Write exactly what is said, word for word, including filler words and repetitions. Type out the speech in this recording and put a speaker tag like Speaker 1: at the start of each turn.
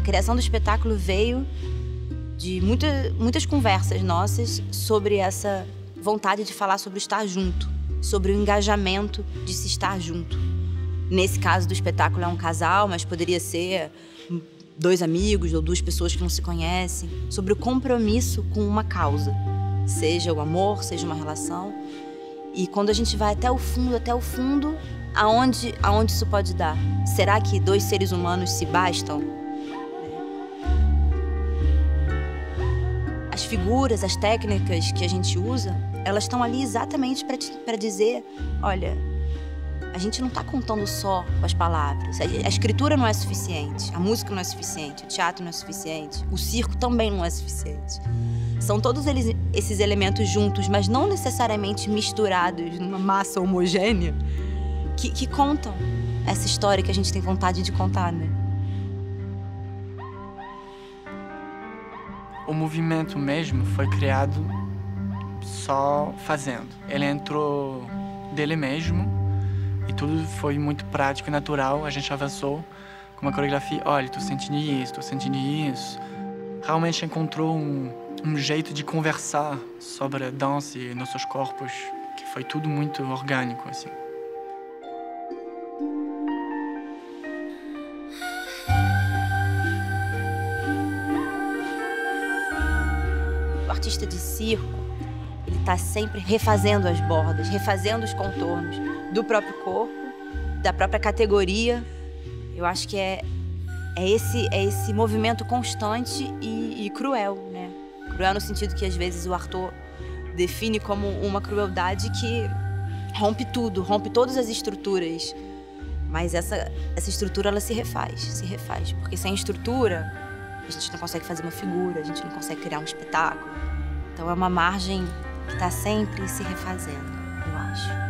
Speaker 1: A criação do espetáculo veio de muita, muitas conversas nossas sobre essa vontade de falar sobre estar junto, sobre o engajamento de se estar junto. Nesse caso do espetáculo é um casal, mas poderia ser dois amigos ou duas pessoas que não se conhecem, sobre o compromisso com uma causa, seja o amor, seja uma relação. E quando a gente vai até o fundo, até o fundo, aonde, aonde isso pode dar? Será que dois seres humanos se bastam? As figuras, as técnicas que a gente usa, elas estão ali exatamente para dizer, olha, a gente não está contando só com as palavras. A escritura não é suficiente, a música não é suficiente, o teatro não é suficiente, o circo também não é suficiente. São todos eles, esses elementos juntos, mas não necessariamente misturados numa massa homogênea, que, que contam essa história que a gente tem vontade de contar, né?
Speaker 2: O movimento mesmo foi criado só fazendo. Ele entrou dele mesmo e tudo foi muito prático e natural. A gente avançou com uma coreografia. Olha, tô sentindo isso, tô sentindo isso. Realmente encontrou um, um jeito de conversar sobre a dança e nossos corpos, que foi tudo muito orgânico, assim.
Speaker 1: O artista de circo, ele está sempre refazendo as bordas, refazendo os contornos do próprio corpo, da própria categoria. Eu acho que é, é, esse, é esse movimento constante e, e cruel, né? Cruel no sentido que, às vezes, o Artaud define como uma crueldade que rompe tudo, rompe todas as estruturas. Mas essa, essa estrutura, ela se refaz, se refaz. Porque sem estrutura, a gente não consegue fazer uma figura, a gente não consegue criar um espetáculo. Então é uma margem que está sempre se refazendo, eu acho.